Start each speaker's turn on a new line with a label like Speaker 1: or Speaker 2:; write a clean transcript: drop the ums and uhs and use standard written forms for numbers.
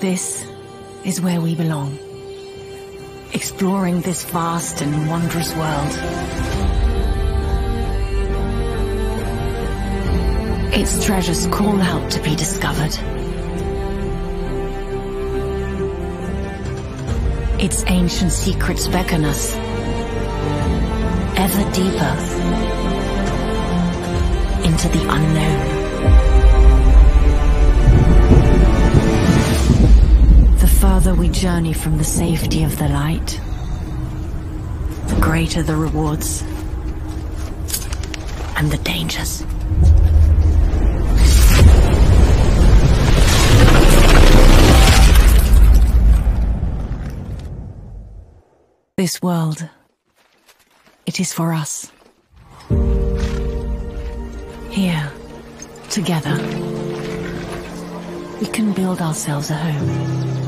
Speaker 1: This is where we belong. Exploring this vast and wondrous world. Its treasures call out to be discovered. Its ancient secrets beckon us ever deeper into the unknown. The further we journey from the safety of the light, the greater the rewards and the dangers. This world, it is for us. Here, together, we can build ourselves a home.